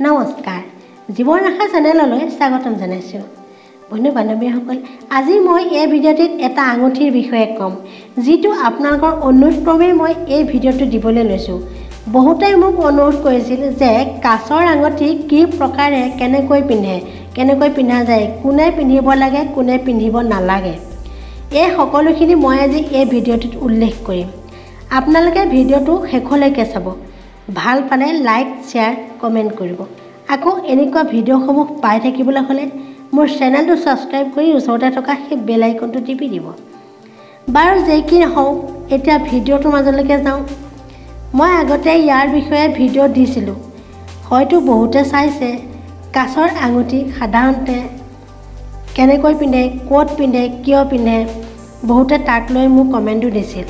নমস্কাৰ জীৱন ৰেখা চেনেললৈ স্বাগতম জনাইছোঁ বন্ধু বান্ধৱীসকল আজি মই এই ভিডিঅ'টিত এটা আঙুঠিৰ বিষয়ে ক'ম যিটো আপোনালোকৰ অনুৰোধক্ৰমে মই এই ভিডিঅ'টো দিবলৈ লৈছোঁ বহুতেই মোক অনুৰোধ কৰিছিল যে কাঁচৰ আঙুঠি কি প্ৰকাৰে কেনেকৈ পিন্ধা যায় কোনে পিন্ধিব লাগে কোনে পিন্ধিব নালাগে এই সকলোখিনি মই আজি এই ভিডিঅ'টিত উল্লেখ কৰিম আপোনালোকে ভিডিঅ'টো শেষলৈকে চাব ভাল পালে লাইক শ্বেয়াৰ কমেণ্ট কৰিব আকৌ এনেকুৱা ভিডিঅ'সমূহ পাই থাকিবলৈ হ'লে মোৰ চেনেলটো ছাবস্ক্ৰাইব কৰি ওচৰতে থকা সেই বেল আইকনটো টিপি দিব বাৰু যেই কি নহওক এতিয়া ভিডিঅ'টোৰ মাজলৈকে যাওঁ মই আগতে ইয়াৰ বিষয়ে ভিডিঅ' দিছিলোঁ হয়তো বহুতে চাইছে কাঁচৰ আঙুঠি সাধাৰণতে কেনেকৈ পিন্ধে ক'ত পিন্ধে কিয় পিন্ধে বহুতে তাক লৈ মোক কমেণ্টো দিছিল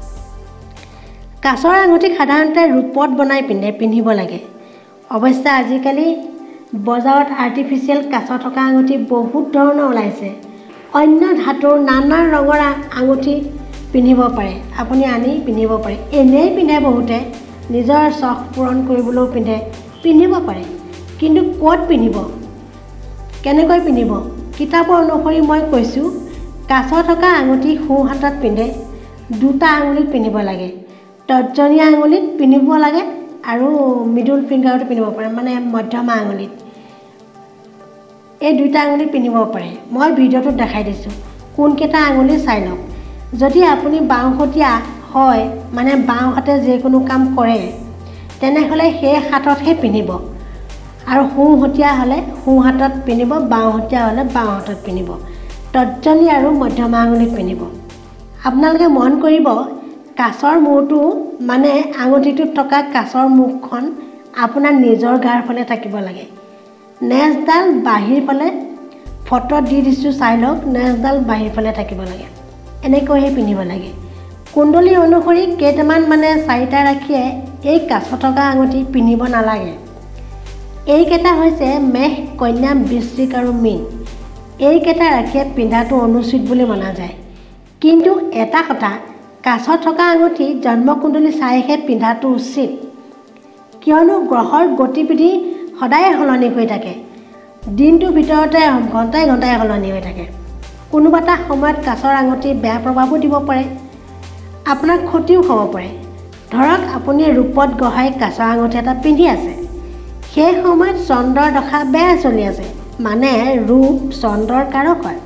কাঁচৰ আঙুঠি সাধাৰণতে ৰূপত বনাই পিন্ধিব লাগে অৱশ্যে আজিকালি বজাৰত আৰ্টিফিচিয়েল কাঁচ থকা আঙুঠি বহুত ধৰণৰ ওলাইছে অন্য ধাতুৰ নানা ৰঙৰ আঙুঠি পিন্ধিব পাৰে আপুনি আনি পিন্ধিব পাৰে এনেই পিন্ধে বহুতে নিজৰ চখ পূৰণ কৰিবলৈও পিন্ধিব পাৰে কিন্তু ক'ত পিন্ধিব কেনেকৈ পিন্ধিব কিতাপৰ অনুসৰি মই কৈছোঁ কাঁচ থকা আঙুঠি সোঁ হাতত পিন্ধে দুটা আঙুলিত পিন্ধিব লাগে তৰ্জনী আঙুলিত পিন্ধিব লাগে আৰু মিডল ফিংগাৰটো পিন্ধিব পাৰে মানে মধ্যমা আঙুলিত এই দুটা আঙুলিত পিন্ধিব পাৰে মই ভিডিঅ'টোত দেখাই দিছোঁ কোনকেইটা আঙুলি চাই লওক যদি আপুনি বাওঁহতীয়া হয় মানে বাওঁহাতে যিকোনো কাম কৰে তেনেহ'লে সেই হাততহে পিন্ধিব আৰু সোঁহতীয়া হ'লে সোঁ হাতত পিন্ধিব বাওঁহতীয়া হ'লে বাওঁ হাতত পিন্ধিব তৰ্জনী আৰু মধ্যমা আঙুলিত পিন্ধিব আপোনালোকে মন কৰিব কাঁচৰ মূৰটো মানে আঙুঠিটোত থকা কাঁচৰ মুখখন আপোনাৰ নিজৰ গাৰ ফালে থাকিব লাগে নেজডাল বাহিৰ ফালে ফটোত দি দিছোঁ চাই লওক নেজডাল বাহিৰ ফালে থাকিব লাগে এনেকৈহে পিন্ধিব লাগে কুণ্ডলী অনুসৰি কেইটামান মানে চাৰিটা ৰাখিয়ে এই কাঁচ থকা আঙুঠি পিন্ধিব নালাগে এইকেইটা হৈছে মেষ কন্যা বৃশ্চিক আৰু মীন এইকেইটা ৰাখিয়ে পিন্ধাটো অনুচিত বুলি মনা যায় কিন্তু এটা কথা কাঁচ থকা আঙুঠি জন্মকুণ্ডলী চাইহে পিন্ধাটো উচিত কিয়নো গ্ৰহৰ গতিবিধি সদায় সলনি হৈ থাকে দিনটোৰ ভিতৰতে ঘণ্টাই সলনি হৈ থাকে কোনোবা এটা সময়ত কাঁচৰ আঙুঠি বেয়া প্ৰভাৱো দিব পাৰে আপোনাৰ ক্ষতিও হ'ব পাৰে ধৰক আপুনি ৰূপত গঢ়াই কাঁচৰ আঙুঠি এটা পিন্ধি আছে সেই সময়ত চন্দ্ৰৰ দশা বেয়া চলি আছে মানে ৰূপ চন্দ্ৰৰ কাৰক হয়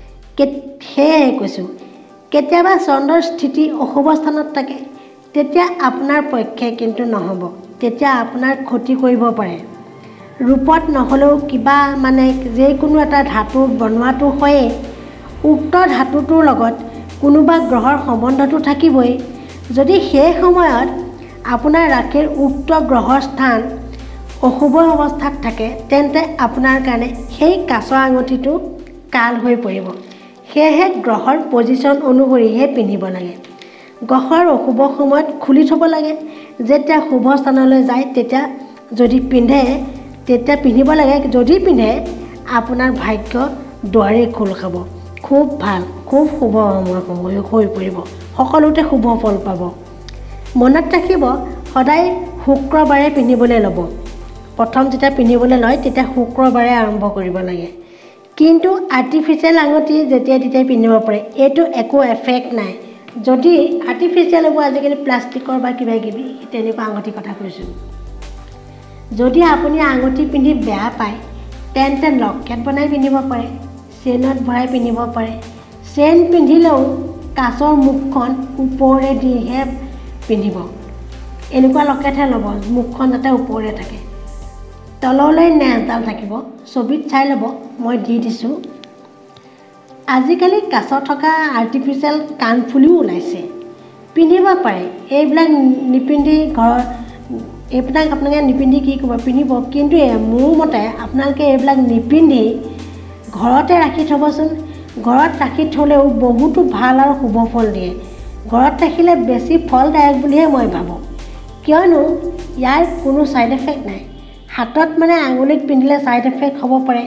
সেয়ে কৈছোঁ কেতিয়াবা চন্দ্ৰৰ স্থিতি অশুভ স্থানত থাকে তেতিয়া আপোনাৰ পক্ষে কিন্তু নহ'ব তেতিয়া আপোনাৰ ক্ষতি কৰিব পাৰে ৰূপত নহ'লেও কিবা মানে যিকোনো এটা ধাতু বনোৱাটো হয়েই উক্ত ধাতুটোৰ লগত কোনোবা গ্ৰহৰ সম্বন্ধটো থাকিবই যদি সেই সময়ত আপোনাৰ ৰাশিৰ উক্ত গ্ৰহৰ স্থান অশুভ অৱস্থাত থাকে তেন্তে আপোনাৰ কাৰণে সেই কাঁচৰ আঙুঠিটো কাল হৈ পৰিব সেয়েহে গ্ৰহৰ পজিশ্যন অনুসৰিহে পিন্ধিব লাগে গ্ৰহৰ অশুভ সময়ত খুলি থ'ব লাগে যেতিয়া শুভ স্থানলৈ যায় তেতিয়া যদি পিন্ধে তেতিয়া পিন্ধিব লাগে যদি পিন্ধে আপোনাৰ ভাগ্য দুৱাৰেই খোল খাব খুব ভাল খুব শুভ সময় হৈ পৰিব সকলোতে শুভ ফল পাব মনত ৰাখিব সদায় শুক্ৰবাৰে পিন্ধিবলৈ ল'ব প্ৰথম যেতিয়া পিন্ধিবলৈ লয় তেতিয়া শুক্ৰবাৰে আৰম্ভ কৰিব লাগে কিন্তু আৰ্টিফিচিয়েল আঙুঠি যেতিয়াই পিন্ধিব পাৰে এইটো একো এফেক্ট নাই যদি আৰ্টিফিচিয়েল হ'ব আজিকালি প্লাষ্টিকৰ বা কিবা কিবি তেনেকুৱা আঙুঠি কথা কৈছোঁ যদি আপুনি আঙুঠি পিন্ধি বেয়া পায় তেন্তে লকেট বনাই পিন্ধিব পাৰে চেইনত ভৰাই পিন্ধিব পাৰে চেইন পিন্ধিলেও কাঁচৰ মুখখন ওপৰে দিহে পিন্ধিব এনেকুৱা লকেটহে ল'ব মুখখন যাতে ওপৰে থাকে তললৈ নেজডাল থাকিব ছবিত চাই ল'ব মই দি দিছোঁ আজিকালি কাঁচ থকা আৰ্টিফিচিয়েল কাণফুলিও ওলাইছে পিন্ধিব পাৰে এইবিলাক নিপিন্ধি ঘৰত এইবিলাক আপোনালোকে নিপিন্ধি কি কৰিব পিন্ধিব কিন্তু মোৰ মতে আপোনালোকে এইবিলাক নিপিন্ধি ঘৰতে ৰাখি থ'বচোন ঘৰত ৰাখি থ'লেও বহুতো ভাল আৰু শুভ ফল দিয়ে ঘৰত ৰাখিলে বেছি ফলদায়ক বুলিহে মই ভাবোঁ কিয়নো ইয়াৰ কোনো ছাইড এফেক্ট নাই হাতত মানে আঙুলিত পিন্ধিলে ছাইড এফেক্ট হ'ব পাৰে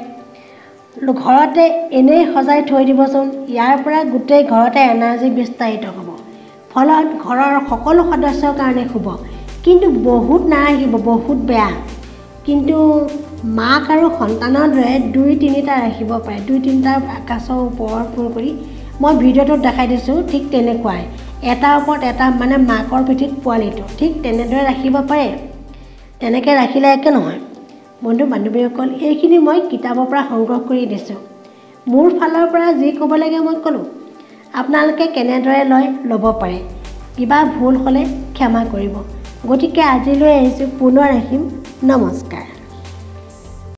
ঘৰতে এনেই সজাই থৈ দিবচোন ইয়াৰ পৰা গোটেই ঘৰতে এনাৰ্জি বিস্তাৰিত হ'ব ফলত ঘৰৰ সকলো সদস্যৰ কাৰণে শুভ কিন্তু বহুত নাৰাখিব বহুত বেয়া কিন্তু মাক আৰু সন্তানৰ দৰে 2-3টা ৰাখিব পাৰে। 2-3টা কাছৰ ওপৰত কৰি মই ভিডিঅ'টোত দেখাই দিছোঁ, ঠিক তেনেকুৱাই এটাৰ ওপৰত এটা, মানে মাকৰ পিঠিত পোৱালিটো ঠিক তেনেদৰে ৰাখিব পাৰে। তেনেকৈ ৰাখিলে একো নহয়। বন্ধু বান্ধৱীসকল, এইখিনি মই কিতাপৰ পৰা সংগ্ৰহ কৰি দিছোঁ। মোৰ ফালৰ পৰা যি ক'ব লাগে মই ক'লোঁ। আপোনালোকে কেনেদৰে ল'ব পাৰে। কিবা ভুল হ'লে ক্ষমা কৰিব। গতিকে আজিলৈ আহিছোঁ, পুনৰ আহিম। নমস্কাৰ।